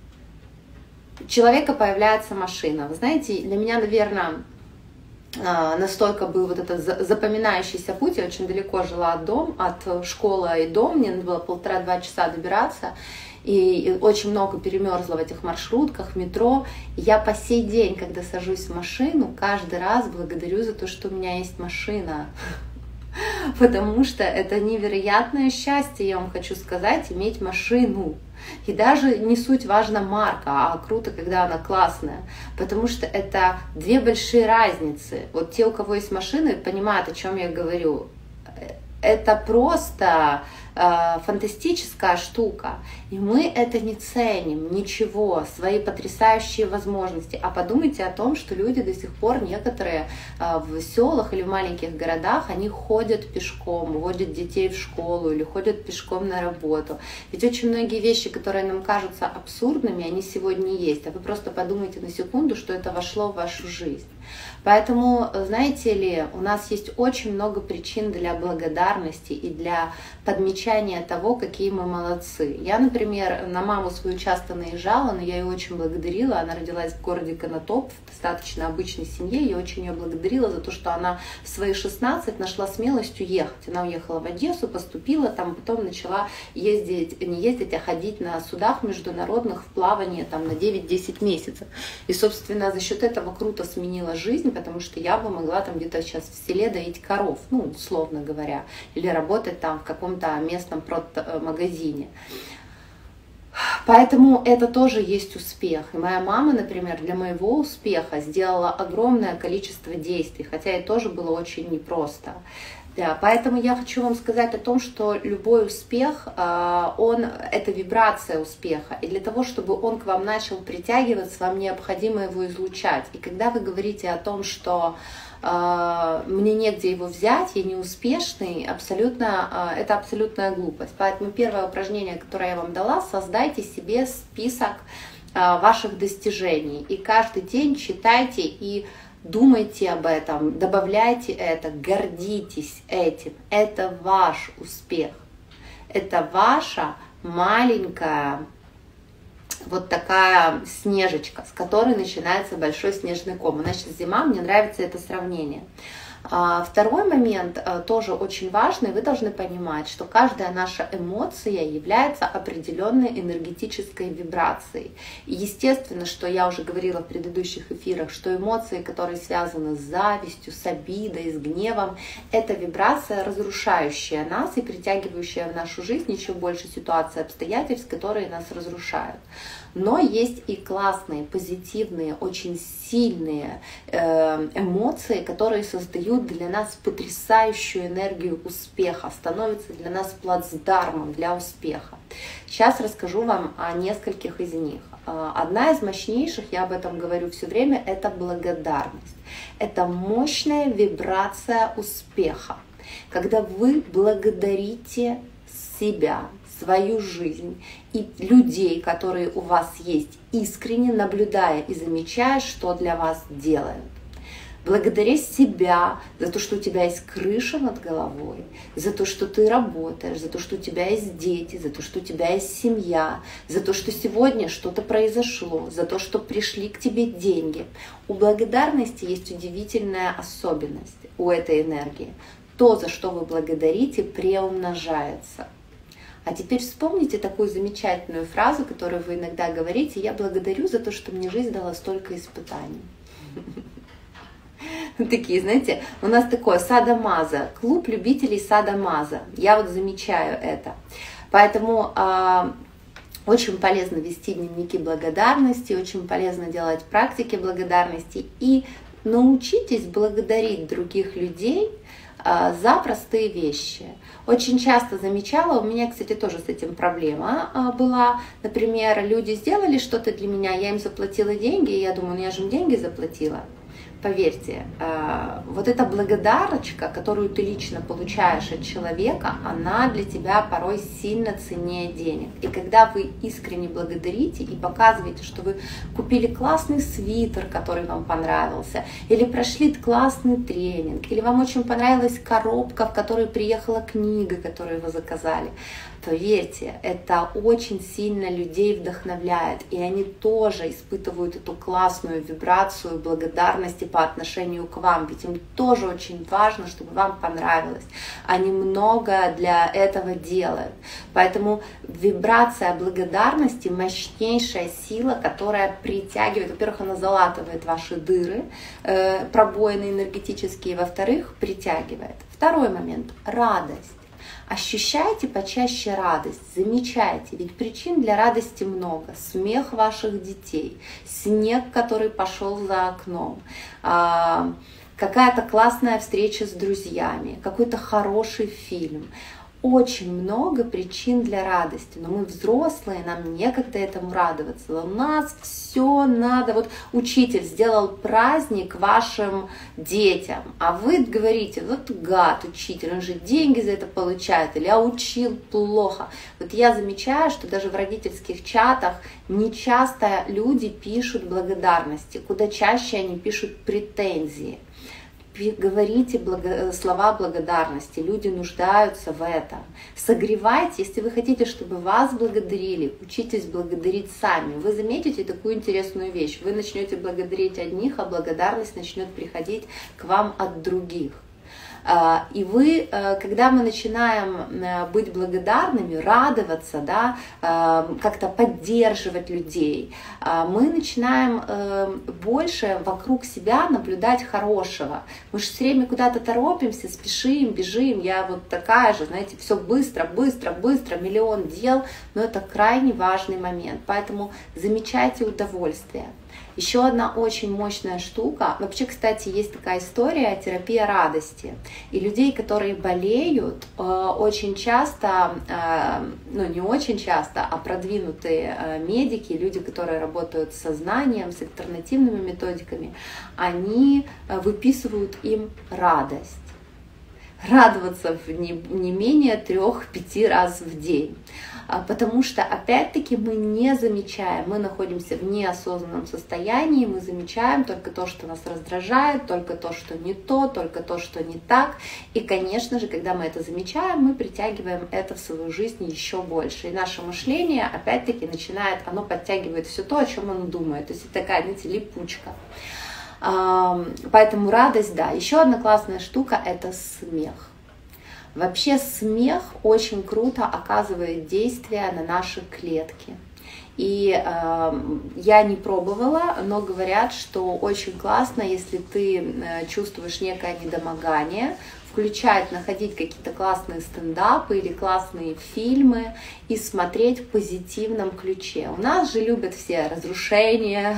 У человека появляется машина. Вы знаете, для меня, наверное, настолько был вот этот запоминающийся путь. Я очень далеко жила от дома, от школы и дома, мне надо было полтора-два часа добираться, и очень много перемерзла в этих маршрутках, метро. Я по сей день, когда сажусь в машину, каждый раз благодарю за то, что у меня есть машина. Потому что это невероятное счастье, я вам хочу сказать, иметь машину. И даже не суть важна марка, а круто, когда она классная. Потому что это две большие разницы. Вот те, у кого есть машины, понимают, о чем я говорю. Это просто э, фантастическая штука, и мы это не ценим, ничего, свои потрясающие возможности. А подумайте о том, что люди до сих пор, некоторые э, в селах или в маленьких городах, они ходят пешком, водят детей в школу или ходят пешком на работу. Ведь очень многие вещи, которые нам кажутся абсурдными, они сегодня есть. А вы просто подумайте на секунду, что это вошло в вашу жизнь. Поэтому, знаете ли, у нас есть очень много причин для благодарности и для подмечания того, какие мы молодцы. Я, например, на маму свою часто наезжала, но я ее очень благодарила. Она родилась в городе Конотоп, в достаточно обычной семье. Я очень ее благодарила за то, что она в свои шестнадцать нашла смелость уехать. Она уехала в Одессу, поступила там, потом начала ездить, не ездить, а ходить на судах международных в плавание там, на девять-десять месяцев. И, собственно, за счет этого круто сменила жизнь, потому что я бы могла там где-то сейчас в селе доить коров, ну, условно говоря, или работать там в каком-то местном продмагазине. Поэтому это тоже есть успех. И моя мама, например, для моего успеха сделала огромное количество действий, хотя и тоже было очень непросто. Да, поэтому я хочу вам сказать о том, что любой успех, он, это вибрация успеха. И для того, чтобы он к вам начал притягиваться, вам необходимо его излучать. И когда вы говорите о том, что мне негде его взять, я неуспешный, абсолютно, это абсолютная глупость. Поэтому первое упражнение, которое я вам дала, создайте себе список ваших достижений. И каждый день читайте и думайте об этом, добавляйте это, гордитесь этим. Это ваш успех. Это ваша маленькая вот такая снежечка, с которой начинается большой снежный ком. У нас сейчас зима, мне нравится это сравнение. Второй момент тоже очень важный. Вы должны понимать, что каждая наша эмоция является определенной энергетической вибрацией. И естественно, что я уже говорила в предыдущих эфирах, что эмоции, которые связаны с завистью, с обидой, с гневом, это вибрация, разрушающая нас и притягивающая в нашу жизнь еще больше ситуаций, обстоятельств, которые нас разрушают. Но есть и классные, позитивные, очень сильные эмоции, которые создают для нас потрясающую энергию успеха, становятся для нас плацдармом для успеха. Сейчас расскажу вам о нескольких из них. Одна из мощнейших, я об этом говорю все время, это благодарность. Это мощная вибрация успеха, когда вы благодарите себя, свою жизнь и людей, которые у вас есть, искренне наблюдая и замечая, что для вас делают. Благодаря себя за то, что у тебя есть крыша над головой, за то, что ты работаешь, за то, что у тебя есть дети, за то, что у тебя есть семья, за то, что сегодня что-то произошло, за то, что пришли к тебе деньги. У благодарности есть удивительная особенность у этой энергии. То, за что вы благодарите, преумножается. А теперь вспомните такую замечательную фразу, которую вы иногда говорите: «Я благодарю за то, что мне жизнь дала столько испытаний». Такие, знаете, у нас такое садо-мазо, клуб любителей садо-мазо. Я вот замечаю это. Поэтому э, очень полезно вести дневники благодарности, очень полезно делать практики благодарности. И научитесь благодарить других людей э, за простые вещи. Очень часто замечала, у меня, кстати, тоже с этим проблема э, была. Например, люди сделали что-то для меня, я им заплатила деньги, и я думаю, ну я же им деньги заплатила. Поверьте, вот эта благодарочка, которую ты лично получаешь от человека, она для тебя порой сильно ценнее денег. И когда вы искренне благодарите и показываете, что вы купили классный свитер, который вам понравился, или прошли классный тренинг, или вам очень понравилась коробка, в которой приехала книга, которую вы заказали, поверьте, это очень сильно людей вдохновляет, и они тоже испытывают эту классную вибрацию благодарности по отношению к вам, ведь им тоже очень важно, чтобы вам понравилось. Они много для этого делают. Поэтому вибрация благодарности — мощнейшая сила, которая притягивает, во-первых, она залатывает ваши дыры, э, пробоины энергетические, во-вторых, притягивает. Второй момент — радость. Ощущайте почаще радость, замечайте, ведь причин для радости много. Смех ваших детей, снег, который пошел за окном, какая-то классная встреча с друзьями, какой-то хороший фильм. очень много причин для радости, но мы взрослые, нам некогда этому радоваться. У нас все надо. Вот учитель сделал праздник вашим детям, а вы говорите: вот гад учитель, он же деньги за это получает, или я учил плохо. Вот я замечаю, что даже в родительских чатах не часто люди пишут благодарности, куда чаще они пишут претензии. Говорите благо, слова благодарности, люди нуждаются в этом. Согревайте, если вы хотите, чтобы вас благодарили, учитесь благодарить сами. Вы заметите такую интересную вещь, вы начнете благодарить одних, а благодарность начнет приходить к вам от других. И вы, когда мы начинаем быть благодарными, радоваться, да, как-то поддерживать людей, мы начинаем больше вокруг себя наблюдать хорошего. Мы же все время куда-то торопимся, спешим, бежим. Я вот такая же, знаете, все быстро, быстро, быстро, миллион дел, но это крайне важный момент. Поэтому замечайте удовольствие. Еще одна очень мощная штука. Вообще, кстати, есть такая история, терапия радости. И людей, которые болеют, очень часто, ну не очень часто, а продвинутые медики, люди, которые работают с сознанием, с альтернативными методиками, они выписывают им радость. Радоваться не, не менее трех-пяти раз в день. Потому что, опять-таки, мы не замечаем, мы находимся в неосознанном состоянии, мы замечаем только то, что нас раздражает, только то, что не то, только то, что не так. И, конечно же, когда мы это замечаем, мы притягиваем это в свою жизнь еще больше. И наше мышление, опять-таки, начинает, оно подтягивает все то, о чем оно думает. То есть это такая, знаете, липучка. Поэтому радость, да. Еще одна классная штука – это смех. Вообще смех очень круто оказывает действие на наши клетки. И э, я не пробовала, но говорят, что очень классно, если ты чувствуешь некое недомогание, включать, находить какие-то классные стендапы или классные фильмы и смотреть в позитивном ключе. У нас же любят все разрушения,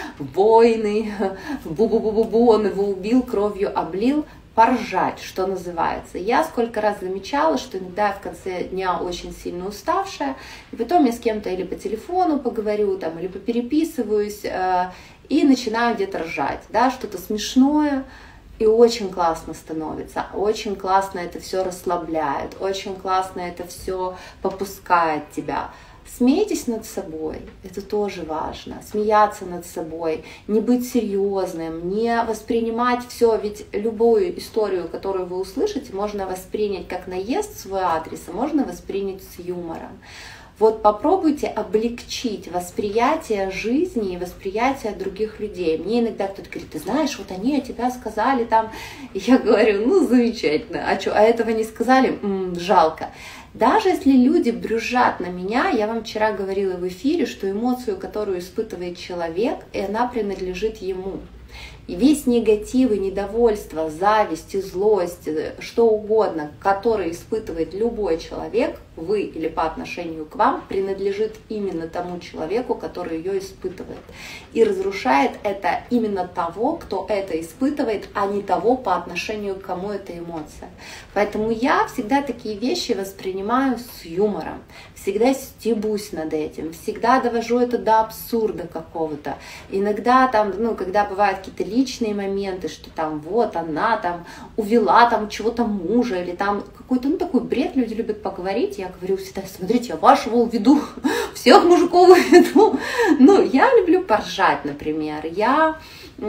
войны, бу-бу-бу-бу-бу, он его убил, кровью облил. Поржать, что называется. Я сколько раз замечала, что иногда я в конце дня очень сильно уставшая, и потом я с кем-то или по телефону поговорю, там, или попереписываюсь, э, и начинаю где-то ржать, да, что-то смешное, и очень классно становится, очень классно это все расслабляет, очень классно это все попускает тебя. Смейтесь над собой, это тоже важно, смеяться над собой, не быть серьезным, не воспринимать все, ведь любую историю, которую вы услышите, можно воспринять как наезд в свой адрес, а можно воспринять с юмором. Вот попробуйте облегчить восприятие жизни и восприятие других людей. Мне иногда кто-то говорит: ты знаешь, вот они о тебя сказали там. И я говорю: ну замечательно, а что, а этого не сказали? М-м, жалко. Даже если люди брюзжат на меня, я вам вчера говорила в эфире, что эмоцию, которую испытывает человек, и она принадлежит ему. И весь негатив и недовольство, зависть и злость, что угодно, который испытывает любой человек, вы или по отношению к вам, принадлежит именно тому человеку, который ее испытывает. И разрушает это именно того, кто это испытывает, а не того, по отношению к кому эта эмоция. Поэтому я всегда такие вещи воспринимаю с юмором, всегда стебусь над этим, всегда довожу это до абсурда какого-то. Иногда там, ну, когда бывают какие-то личные моменты, что там вот она там увела там чего-то мужа, или там какой-то, ну, такой бред, люди любят поговорить, я говорю всегда: смотрите, я вашего уведу, всех мужиков уведу. Ну, я люблю поржать, например. Я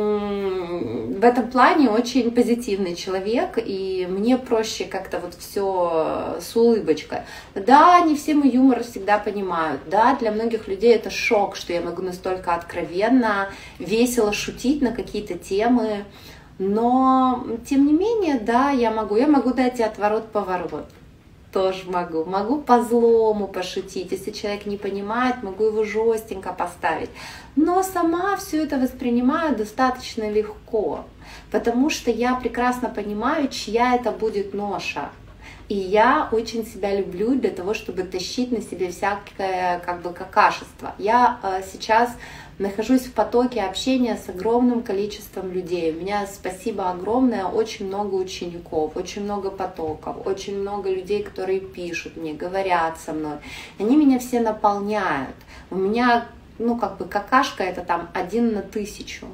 в этом плане очень позитивный человек, и мне проще как-то вот все с улыбочкой. Да, не все мой юмор всегда понимают. Да, для многих людей это шок, что я могу настолько откровенно, весело шутить на какие-то темы. Но, тем не менее, да, я могу. Я могу дать и отворот-поворот. Тоже могу. Могу по-злому пошутить. Если человек не понимает, могу его жестенько поставить. Но сама все это воспринимаю достаточно легко, потому что я прекрасно понимаю, чья это будет ноша. И я очень себя люблю для того, чтобы тащить на себе всякое как бы какашество. Я э, сейчас нахожусь в потоке общения с огромным количеством людей. У меня, спасибо огромное, очень много учеников, очень много потоков, очень много людей, которые пишут мне, говорят со мной. Они меня все наполняют. У меня, ну, как бы какашка это там один на тысячу.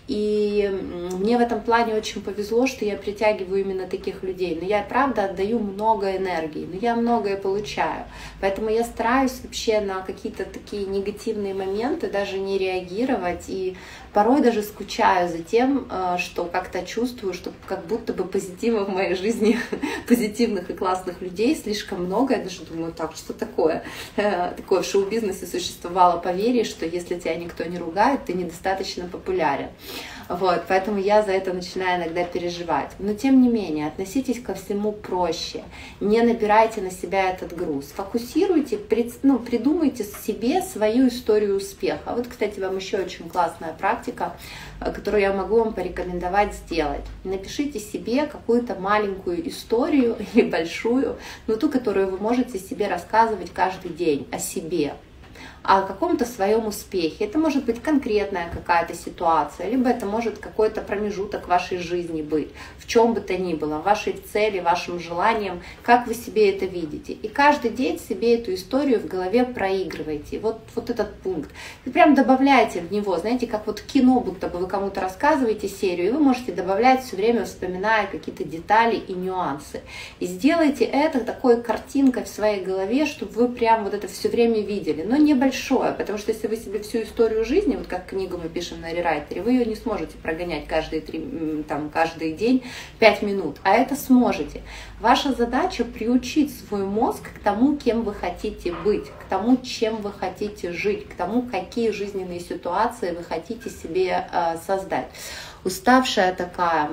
И мне в этом плане очень повезло, что я притягиваю именно таких людей. Но я, правда, отдаю много энергии, но я многое получаю. Поэтому я стараюсь вообще на какие-то такие негативные моменты даже не реагировать. И порой даже скучаю за тем, что как-то чувствую, что как будто бы позитива в моей жизни, позитивных и классных людей слишком много. Я даже думаю, так, что такое? Такое в шоу-бизнесе существовало поверье, что если тебя никто не ругает, ты недостаточно популярен. Вот, поэтому я за это начинаю иногда переживать. Но тем не менее, относитесь ко всему проще. Не набирайте на себя этот груз. Фокусируйте, ну, придумайте себе свою историю успеха. Вот, кстати, вам еще очень классная практика, которую я могу вам порекомендовать сделать. Напишите себе какую-то маленькую историю или большую, но ту, которую вы можете себе рассказывать каждый день о себе, о каком-то своем успехе. Это может быть конкретная какая-то ситуация, либо это может какой-то промежуток вашей жизни быть, в чем бы то ни было, вашей цели, вашим желаниям, как вы себе это видите. И каждый день себе эту историю в голове проигрываете. Вот, вот этот пункт. Вы прям добавляете в него, знаете, как вот кино, будто бы вы кому-то рассказываете серию, и вы можете добавлять все время, вспоминая какие-то детали и нюансы. И сделайте это такой картинкой в своей голове, чтобы вы прям вот это все время видели. Но не большое. Большое, потому что если вы себе всю историю жизни, вот как книгу мы пишем на рерайтере, вы ее не сможете прогонять каждый, три, там, каждый день пять минут, а это сможете. Ваша задача приучить свой мозг к тому, кем вы хотите быть, к тому, чем вы хотите жить, к тому, какие жизненные ситуации вы хотите себе э, создать. Уставшая такая,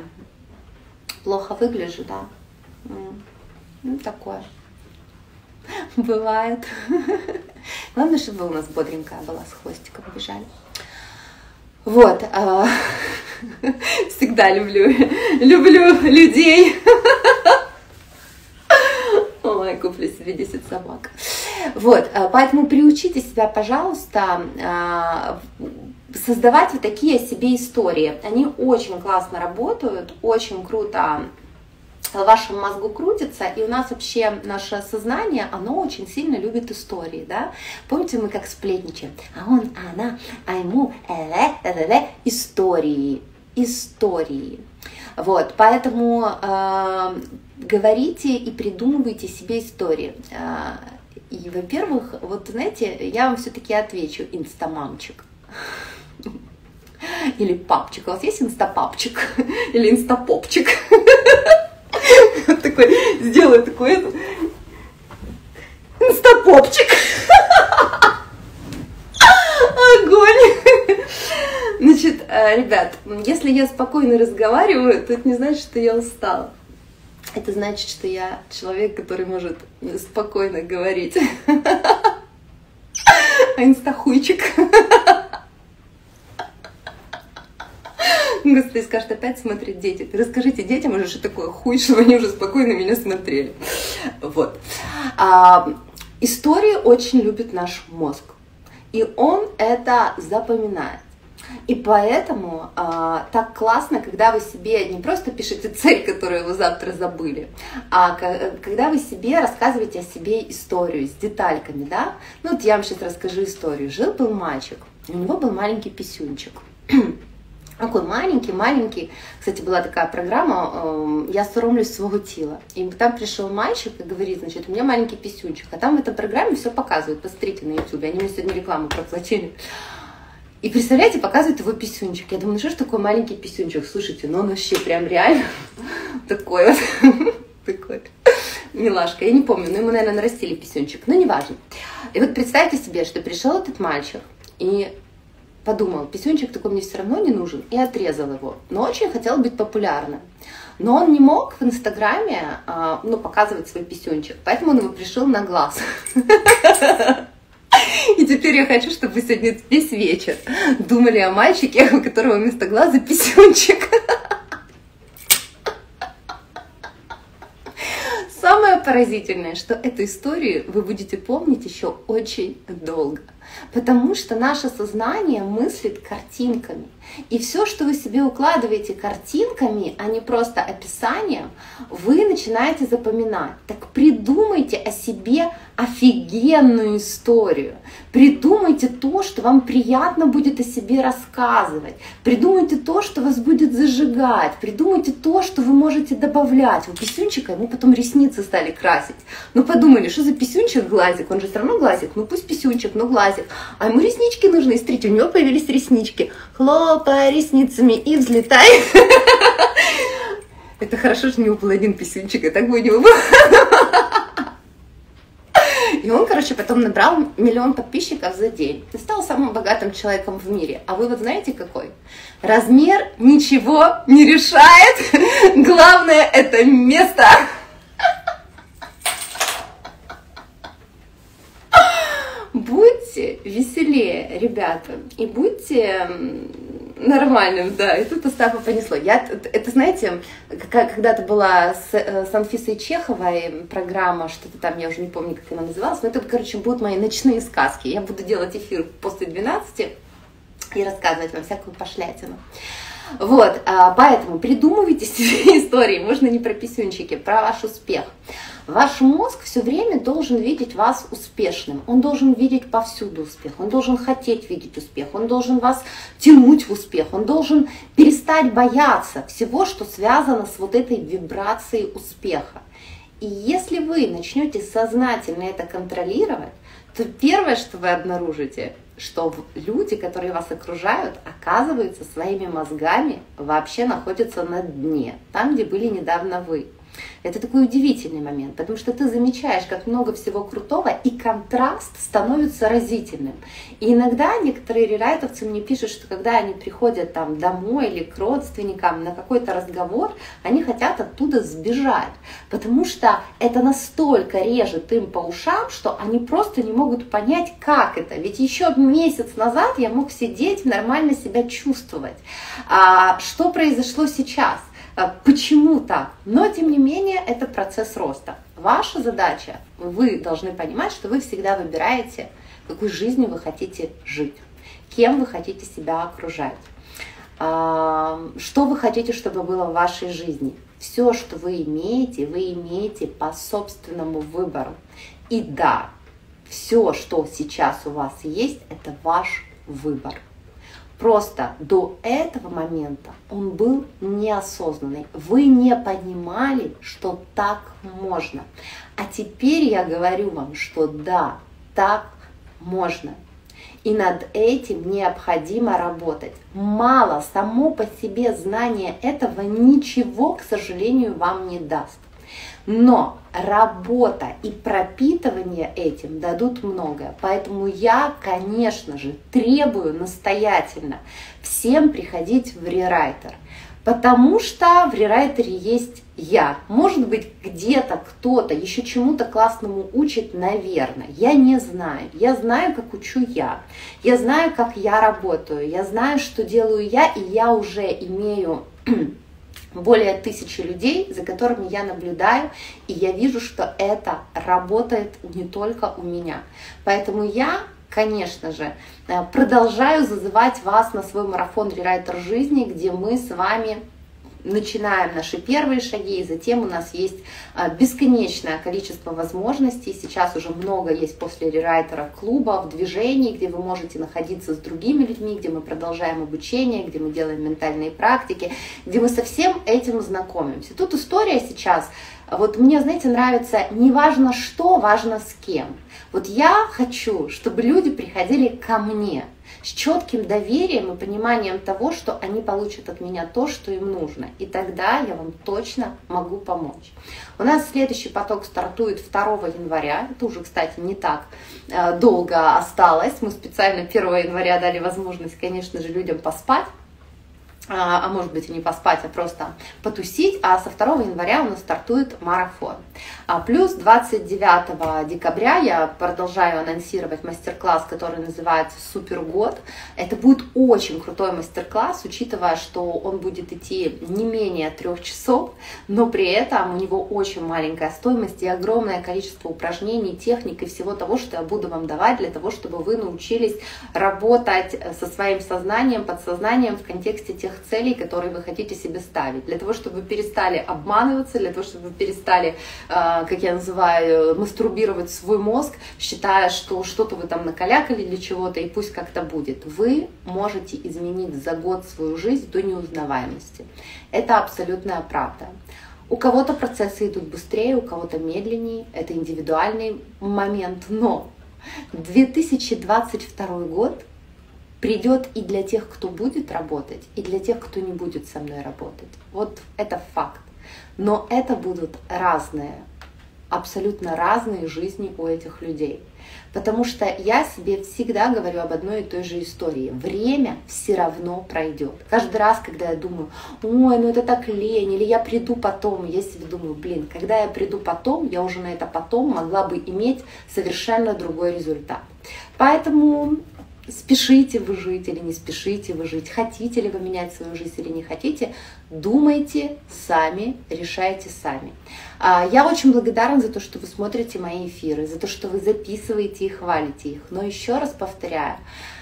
плохо выгляжу, да? Ну, такое. Бывает. Главное, чтобы у нас бодренькая была, с хвостиком бежали. Вот. Всегда люблю, люблю людей. Ой, куплю себе десять собак. Вот. Поэтому приучите себя, пожалуйста, создавать вот такие о себе истории. Они очень классно работают, очень круто в вашем мозгу крутится, и у нас вообще наше сознание, оно очень сильно любит истории, да? Помните, мы как сплетничаем? А он, а она, а ему, э-э, э-э, истории, истории. Вот, поэтому э, говорите и придумывайте себе истории. И, во-первых, вот, знаете, я вам все-таки отвечу, инстамамчик. Или папчик. У вас есть инстапапчик? Или инстапопчик? Такой, сделаю такой это. Инстапопчик. Огонь. Значит, ребят, если я спокойно разговариваю, то это не значит, что я устала. Это значит, что я человек, который может спокойно говорить. А инстахуйчик. Господи, скажет, опять смотрят дети. Расскажите детям уже, что такое хуй, чтобы они уже спокойно меня смотрели. Вот. А, истории очень любит наш мозг. И он это запоминает. И поэтому а, так классно, когда вы себе не просто пишете цель, которую вы завтра забыли, а когда вы себе рассказываете о себе историю с детальками, да? Ну вот я вам сейчас расскажу историю. Жил-был мальчик, у него был маленький писюнчик. Такой маленький-маленький. Кстати, была такая программа «Я соромлюсь своего тела». И там пришел мальчик и говорит, значит, у меня маленький писюнчик. А там в этой программе все показывают. Посмотрите на ютубе. Они мне сегодня рекламу проплатили. И представляете, показывают его писюнчик. Я думаю, ну что ж такое маленький писюнчик? Слушайте, ну он вообще прям реально такой вот. Такой милашка. Я не помню, но ему, наверное, нарастили писюнчик. Но неважно. И вот представьте себе, что пришел этот мальчик и подумал, писюнчик такой мне все равно не нужен, и отрезал его. Но очень хотел быть популярным. Но он не мог в Инстаграме ну, показывать свой писюнчик, поэтому он его пришил на глаз. И теперь я хочу, чтобы вы сегодня весь вечер думали о мальчике, у которого вместо глаза писюнчик. Самое поразительное, что эту историю вы будете помнить еще очень долго. Потому что наше сознание мыслит картинками. И все, что вы себе укладываете картинками, а не просто описанием, вы начинаете запоминать. Так придумайте о себе офигенную историю. Придумайте то, что вам приятно будет о себе рассказывать. Придумайте то, что вас будет зажигать. Придумайте то, что вы можете добавлять. У писюнчика ему потом ресницы стали красить. Ну подумали, что за писюнчик глазик? Он же все равно глазик. Ну пусть писюнчик, но глазик. А ему реснички нужны. Смотрите, у него появились реснички. Хлопай ресницами и взлетай. Это хорошо, что у него был один писюнчик, а так бы у него был. И он, короче, потом набрал миллион подписчиков за день. И стал самым богатым человеком в мире. А вывод знаете какой? Размер ничего не решает. Главное — это место. Будьте веселее, ребята, и будьте нормальным, да. И тут Остапа понесло. Я, это, знаете, когда-то была с, с Анфисой Чеховой программа, что-то там, я уже не помню, как она называлась, но это, короче, будут мои ночные сказки. Я буду делать эфир после двенадцати и рассказывать вам всякую пошлятину. Вот, поэтому придумывайте себе истории, можно не про писюнчики, про ваш успех. Ваш мозг все время должен видеть вас успешным, он должен видеть повсюду успех, он должен хотеть видеть успех, он должен вас тянуть в успех, он должен перестать бояться всего, что связано с вот этой вибрацией успеха. И если вы начнете сознательно это контролировать, то первое, что вы обнаружите, что люди, которые вас окружают, оказывается, своими мозгами вообще находятся на дне, там, где были недавно вы. Это такой удивительный момент, потому что ты замечаешь, как много всего крутого, и контраст становится разительным. И иногда некоторые рерайтовцы мне пишут, что когда они приходят там домой или к родственникам на какой-то разговор, они хотят оттуда сбежать, потому что это настолько режет им по ушам, что они просто не могут понять, как это. Ведь еще месяц назад я мог сидеть, нормально себя чувствовать. А что произошло сейчас? Почему так? Но, тем не менее, это процесс роста. Ваша задача, вы должны понимать, что вы всегда выбираете, какой жизнью вы хотите жить, кем вы хотите себя окружать, что вы хотите, чтобы было в вашей жизни. Все, что вы имеете, вы имеете по собственному выбору. И да, все, что сейчас у вас есть, это ваш выбор. Просто до этого момента он был неосознанный. Вы не понимали, что так можно. А теперь я говорю вам, что да, так можно. И над этим необходимо работать. Мало само по себе знание этого ничего, к сожалению, вам не даст. Но работа и пропитывание этим дадут многое. Поэтому я, конечно же, требую настоятельно всем приходить в рерайтер. Потому что в рерайтере есть я. Может быть, где-то кто-то еще чему-то классному учит, наверное. Я не знаю. Я знаю, как учу я. Я знаю, как я работаю. Я знаю, что делаю я, и я уже имею более тысячи людей, за которыми я наблюдаю, и я вижу, что это работает не только у меня. Поэтому я, конечно же, продолжаю зазывать вас на свой марафон «Рерайтер жизни», где мы с вами начинаем наши первые шаги, и затем у нас есть бесконечное количество возможностей. Сейчас уже много есть после рерайтера клубов, движений, где вы можете находиться с другими людьми, где мы продолжаем обучение, где мы делаем ментальные практики, где мы со всем этим знакомимся. Тут история сейчас, вот мне, знаете, нравится не важно что, важно с кем. Вот я хочу, чтобы люди приходили ко мне с четким доверием и пониманием того, что они получат от меня то, что им нужно. И тогда я вам точно могу помочь. У нас следующий поток стартует второго января. Это уже, кстати, не так долго осталось. Мы специально первого января дали возможность, конечно же, людям поспать. а может быть и не поспать, а просто потусить, а со второго января у нас стартует марафон. А плюс двадцать девятого декабря я продолжаю анонсировать мастер-класс, который называется «Супер год». Это будет очень крутой мастер-класс, учитывая, что он будет идти не менее трех часов, но при этом у него очень маленькая стоимость и огромное количество упражнений, техник и всего того, что я буду вам давать для того, чтобы вы научились работать со своим сознанием, подсознанием в контексте тех целей, которые вы хотите себе ставить, для того, чтобы вы перестали обманываться, для того, чтобы вы перестали, как я называю, мастурбировать свой мозг, считая, что что-то вы там накалякали для чего-то, и пусть как-то будет. Вы можете изменить за год свою жизнь до неузнаваемости. Это абсолютная правда. У кого-то процессы идут быстрее, у кого-то медленнее, это индивидуальный момент, но две тысячи двадцать второй год придет и для тех, кто будет работать, и для тех, кто не будет со мной работать. Вот это факт. Но это будут разные, абсолютно разные жизни у этих людей. Потому что я себе всегда говорю об одной и той же истории. Время все равно пройдет. Каждый раз, когда я думаю, ой, ну это так лень, или я приду потом, я себе думаю, блин, когда я приду потом, я уже на это потом могла бы иметь совершенно другой результат. Поэтому спешите вы жить или не спешите вы жить, хотите ли вы менять свою жизнь или не хотите, думайте сами, решайте сами. Я очень благодарна за то, что вы смотрите мои эфиры, за то, что вы записываете и хвалите их. Но еще раз повторяю,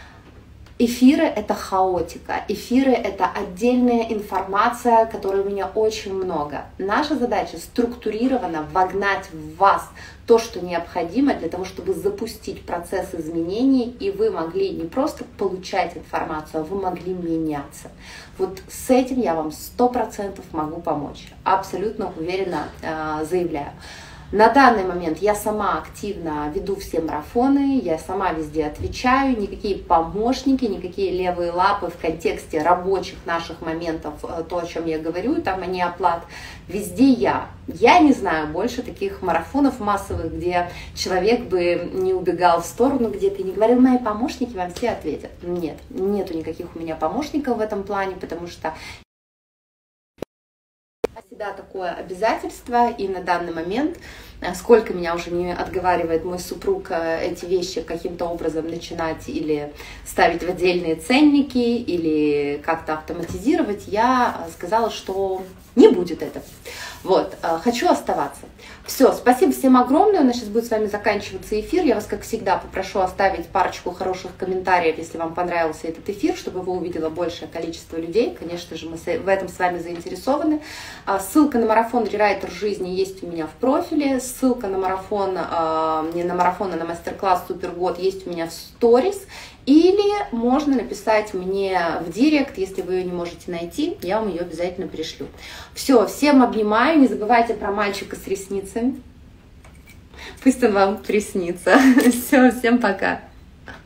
эфиры — это хаотика, эфиры — это отдельная информация, которой у меня очень много. Наша задача структурированно вогнать в вас то, что необходимо для того, чтобы запустить процесс изменений, и вы могли не просто получать информацию, а вы могли меняться. Вот с этим я вам сто процентов могу помочь, абсолютно уверенно э, заявляю. На данный момент я сама активно веду все марафоны, я сама везде отвечаю, никакие помощники, никакие левые лапы в контексте рабочих наших моментов, то, о чем я говорю, там они оплат, везде я. Я не знаю больше таких марафонов массовых, где человек бы не убегал в сторону где-то и не говорил, мои помощники вам все ответят. Нет, нету никаких у меня помощников в этом плане, потому что всегда такое обязательство, и на данный момент, сколько меня уже не отговаривает мой супруг эти вещи каким-то образом начинать или ставить в отдельные ценники, или как-то автоматизировать, я сказала, что не будет этого. Вот, хочу оставаться. Все, спасибо всем огромное. У нас сейчас будет с вами заканчиваться эфир. Я вас, как всегда, попрошу оставить парочку хороших комментариев, если вам понравился этот эфир, чтобы его увидело большее количество людей. Конечно же, мы в этом с вами заинтересованы. Ссылка на марафон «Рерайтер жизни» есть у меня в профиле. Ссылка на марафон, не на марафон, а на мастер-класс «Супер год» есть у меня в сторис. Или можно написать мне в директ, если вы ее не можете найти, я вам ее обязательно пришлю. Все, всем обнимаю, не забывайте про мальчика с ресницами. Пусть он вам приснится. Все, всем пока.